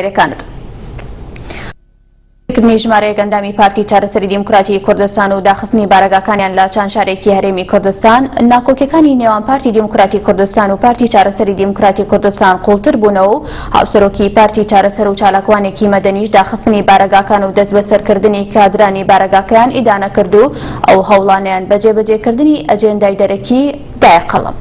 کردنی ژمارەیە گەندامی پارتی چارەسەری دیموکراتی کوردستان و داخستنی بارەگاکانیان لە چەند شارێکی هەرێمی کوردستان، ناکۆکیەکانی نێوان پارتی دیموکراتی کوردستان و پارتی چارەسەری دیموکراتی کوردستان قوڵتر بوونەوە و هاوسەرۆکی پارتی چارەسەر و چالاکوانێکی مەدەنیش داخستنی بارەگاکان و دەست بەسەرکردنی کادرانی بارەگاکەیان ئیدانە کرد و ئەو هەوڵانیان بە جێبەجێکردنی ئەجێندای دەرەکی دایە قەڵم.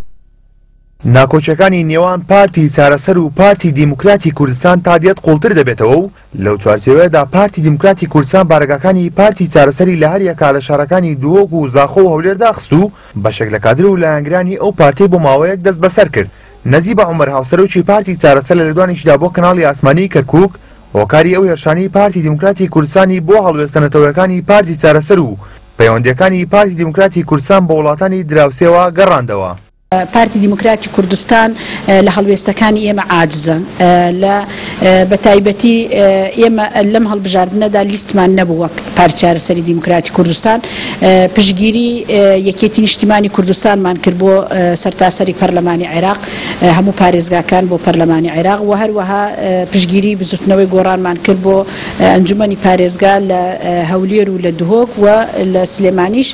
ناکۆچەکانی نێوان پارتی چارەسەر و پارتی دیموکراتی کوردستان تادیەت قوڵتر دەبێتەوە و لەو چوارچێوەیەدا پارتی دیموکراتی کوردستان بارەگاکانی پارتی چارەسەری لە هەر یەکا لە شارەکانی دووەک و زاخۆ و هەولێر داخست و بەشێک لە کادر و لایەنگرانی ئەو پارتی بۆ ماوەیەک دەست بەسەر کرد. نەجیب عومەر هاوسەرۆکی پارتی چارەسەر لە لێدوانیشدا بۆ کەناڵی ئاسمانی کەرکووک هۆکاری ئەو هێرشانەی پارتی دیموکراتی کوردستانی بۆ هەڵوێستنەتەوەیەکانی پارتی چارەسەر و پەیوەندیەکانی پارتی دیموکراتی کوردستان بە وڵاتانی دراوسێەوە گەڕاندەوە. پارتی دیموکراتی کوردستان لە هەڵوێستەکانی ئێمە عاجزە، لە بەتایبەتی ئێمە لەم هەڵبژاردنەدا لیستمان نەبوو وەک پارتی چارەسەری دیموکراتی کوردستان. پشتگیری یەکێتی نیشتیمانی کوردستانمان کرد بۆ سەرتاسەری پەرلەمانی عێراق، هەموو پارێزگاکان بۆ پەرلەمانی عێراق و هەروەها پشتگیری بزوتنەوەی گۆڕانمان کرد بۆ ئەنجومەنی پارێزگا لە هەولێر و لە دهۆک و لە سلێمانیش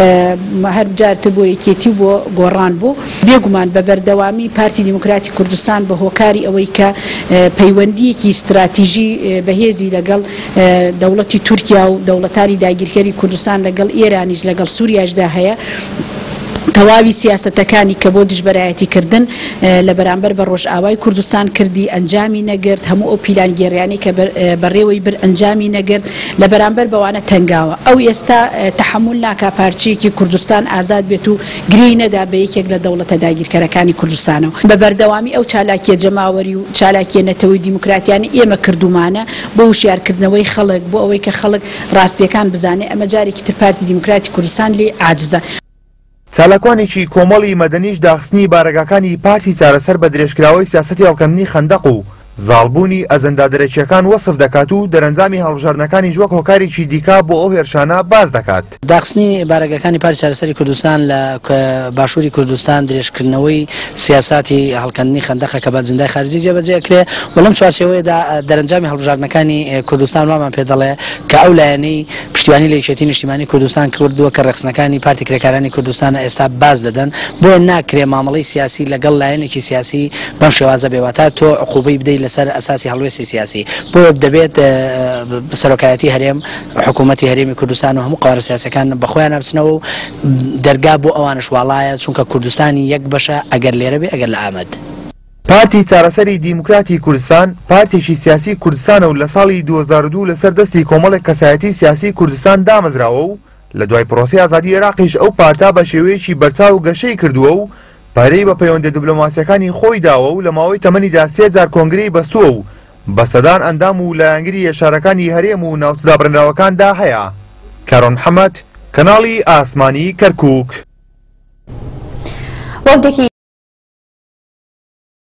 هەر جارتر بۆ یەکێتی بۆ گۆڕان بوو. بێگومان بە بەردەوامی پارتی دیموکراتی کوردستان بە هۆکاری ئەوەی کە پەیوەندیەکی استراتیژی بەهێزی لەگەڵ دەوڵەتی تورکیا و دەوڵەتانی داگیرکەری کوردستان لەگەڵ ئێرانیش لەگەڵ سووریاشدا هەیە، تەواوی سیاسەتەکانی کە بۆ دژبەرایەتیکردن لە بەرامبەر بە ڕۆژئاوای کوردستان کردی ئەنجامی نەگرت، هەموو ئەو پیلانگێڕیانی کە بەڕێوەی بر ئەنجامی نەگرت، لە بەرامبەر بەوانە تەنگاوە. ئەو ئێستا تەحمل ناکا پارچەیەکی کوردستان ئازاد بێت و گرێی نەدا بە یەکێک لە دەوڵەتە داگیرکەرەکانی کوردستانەوە. بە بەردەوامی ئەو چالاکیە جەماوەری و چالاکیە نەتەوەی دیموکراتیانی ئێمە کردومانە بۆ وشیارکردنەوەی خەڵک، بۆ ئەوەی کە خەڵک ڕاستیەکان بزانێ ئەمە جارێکی تر پارتی دیموکراتی کوردستان لێ عاجزە. چالاکوانێکی کۆمەڵی مەدەنیش داخستنی بارەگاکانی پارتی چارەسەر بە درێژکراوەی سیاسەتی هەڵکەندنی خەندەق و زاڵبوونی ئەجەندا دەرەکیەکان وەسف دەکات و دەرەنجامی هەڵبژاردنەکانی وەک هۆکارێکی دیکا بۆ ئەو هێرشانە باز دەکات. داخستنی بارەگاکانی پارتی چارەسەری کوردستان لە باشووری کوردستان درێژکردنەوەی سیاساتی هەڵکەندنی خەندەقە کە بە ئەجەندای خارجی جێبەجێکرێ، بەڵام چوارچێوەیەدا دەرەنجامی هەڵبژاردنەکانی کوردستان وامان پێ دەڵێ کە ئەو لایەنەی پشتیوانی لە یەکێتی نیشتیمانی کوردستان کردووە کە ڕێخستنەکانی پارتی کرێکارانی کوردستان ئێستا باز دەدەن، بۆ ناکرێ مامەڵەی سیاسی لەگەڵ لایەنێکی سیاسی بەم شێوازە بێواتە تۆ عقوبەی بدەیت لەسەر ئەساسی هەڵوێستی سیاسی. بۆ دەبێت سەرۆکایەتی هەرێم، حکوومەتی هەرێمی کوردستان و هەموو قوارە سیاسەکان بەخۆیان بچنەوە و دەرگا بۆ ئەوانش واڵایە، چونکە کوردستانی یەک بەشە ئەگەر لێرە بێ ئەگەر لە ئامەد. پارتی چارەسەری دیموکراتی کوردستان پارتێکی سیاسی کوردستانە و لە ساڵی 2002 لەسەر دەستی کۆمەڵێک کەسایەتی سیاسی کوردستان دامەزراوە و لە دوای پرۆسی ئازادی عێراقیش ئەو پارتا بە شێوەیەکی بەرچاو گەشەی کردووە و پارەی بە پەیوەندی دیبلۆماسیەکانی خۆی داوە و لە ماوەی تەمەنیدا 3000 کۆنگرەی بەستووە و بەسەدان ئەندام و لایەنگری یەشارەکانی هەرێم و ناوچەدا بڕێنراوەکاندا هەیە. کارۆن محەممەد، کەناڵی ئاسمانی کەرکووک.